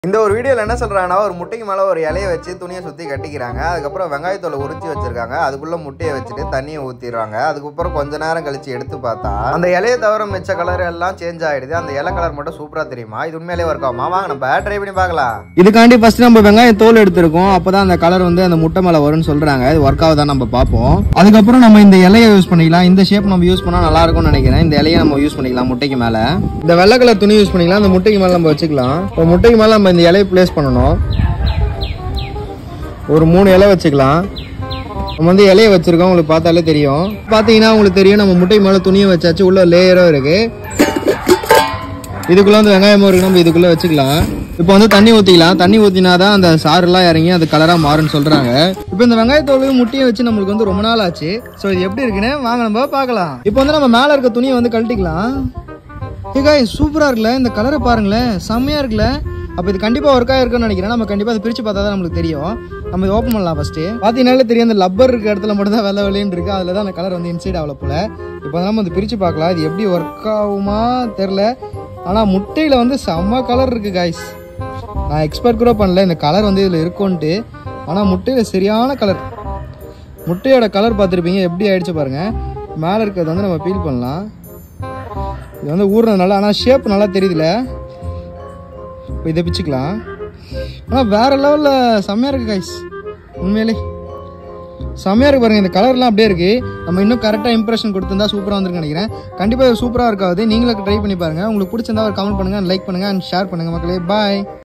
இந்த ஒரு வீடியோல என்ன சொல்றாங்கன்னா ஒரு முட்டைக்கு மேல ஒரு இலையை வச்சு துணியை சுத்தி கட்டிக்கிறாங்க. அதுக்கப்புறம் வெங்காயத்தோலை உரிச்சு வச்சிருக்காங்க. அதுக்குள்ள முட்டையை வச்சுட்டு தண்ணியை ஊத்திடுறாங்க. அதுக்கப்புறம் கொஞ்ச நேரம் கழிச்சு எடுத்து பார்த்தா அந்த இலையை தவிர மிச்ச கலர் எல்லாம் சேஞ்ச் ஆயிடுது. அந்த இலை கலர் மட்டும் சூப்பரா தெரியுமா? இது உண்மையிலேயே ஒர்க் ஆகுமா? வாங்க நம்ம ட்ரை பண்ணி பார்க்கலாம். இதுக்காண்டி ஃபர்ஸ்ட் நம்ம வெங்காய தோல் எடுத்திருக்கோம். அப்பதான் அந்த கலர் வந்து அந்த முட்டை மேல வரும்னு சொல்றாங்க. இது ஒர்க் ஆகுதான் நம்ம பார்ப்போம். அதுக்கப்புறம் நம்ம இந்த இலையை யூஸ் பண்ணிக்கலாம். இந்த ஷேப் நம்ம யூஸ் பண்ணா நல்லா இருக்கும்னு நினைக்கிறேன். இந்த இலையை நம்ம யூஸ் பண்ணிக்கலாம் முட்டைக்கு மேல. இந்த வெள்ளை கலர் துணி யூஸ் பண்ணிக்கலாம். அந்த முட்டைக்கு மேல நம்ம வச்சுக்கலாம். இப்போ முட்டைக்கு மேல நம்ம இந்த இலையை பிளேஸ் பண்ணணும். ஒரு 3 இலை வச்சுக்கலாம். நம்ம வந்து இலையை வச்சிருக்கோம். உங்களுக்கு பார்த்தாலே தெரியும். பாத்தீங்கன்னா உங்களுக்கு தெரியும் நம்ம முட்டைக்கு மேல துணியை வச்சாச்சு. உள்ள லேயரும் இருக்கு. இதுக்குள்ள வந்து வெங்காயமும் இருக்கு. நம்ம இதுக்குள்ள வச்சுக்கலாம். இப்போ வந்து தண்ணி ஊத்திக்கலாம். தண்ணி ஊத்தினாதான் அந்த சாறு எல்லாம் இறங்கி அது கலரா மாறுன்னு சொல்றாங்க. இப்போ இந்த வெங்காயத்தோலையும் முட்டையை வச்சு நம்மளுக்கு வந்து ரொம்ப நாள் ஆச்சு. சோ இது எப்படி இருக்குன்னு வாங்க நம்ம பார்க்கலாம். இப்போ வந்து நம்ம மேல இருக்க துணியை வந்து கழட்டிக்கலாம். சூப்பரா இருக்குல்ல? இந்த கலரை பாருங்களேன், செம்மையா இருக்குல்ல? அப்போ இது கண்டிப்பா ஒர்க் ஆயிருக்குன்னு நினைக்கிறேன். நம்ம கண்டிப்பா அதை பிரிச்சு பார்த்தா தான் நம்மளுக்கு தெரியும். நம்ம இதை ஓப்பன் பண்ணலாம். ஃபர்ஸ்ட் பாத்தீங்கன்னாலே தெரியும், அந்த லப்பர் இருக்க இடத்துல மட்டும் தான் வெள்ளை வெளியன்னு இருக்கு. அதுல தான் அந்த கலர் வந்து இன்சைட் ஆகல போல. இப்போ நம்ம வந்து பிரிச்சு பார்க்கலாம். இது எப்படி ஒர்க் ஆகுமா தெரியல. ஆனா முட்டையில வந்து செம்ம கலர் இருக்கு காய்ஸ். நான் எக்ஸ்பெக்ட் கூட பண்ணல இந்த கலர் வந்து இதுல இருக்கும்ட்டு. ஆனா முட்டையில சரியான கலர். முட்டையோட கலர் பார்த்துருப்பீங்க, எப்படி ஆயிடுச்சு பாருங்க. மேல இருக்கிறது வந்து நம்ம பீல் பண்ணலாம். இது வந்து ஊறுனதுனால ஆனா ஷேப் நல்லா தெரியுதுல. இப்போ இதை பிச்சுக்கலாம். ஆனால் வேற லெவலில் செம்மையா இருக்கு கைஸ். உண்மையிலே செம்மையா இருக்கு பாருங்க. இந்த கலர்லாம் அப்படியே இருக்கு. நம்ம இன்னும் கரெக்டாக இம்ப்ரெஷன் கொடுத்துருந்தா சூப்பராக வந்துருக்கு நினைக்கிறேன். கண்டிப்பாக சூப்பராக இருக்காது. நீங்களும் ட்ரை பண்ணி பாருங்க. உங்களுக்கு பிடிச்சிருந்தா ஒரு கமெண்ட் பண்ணுங்க, லைக் பண்ணுங்க அண்ட் ஷேர் பண்ணுங்க மக்களே. பாய்.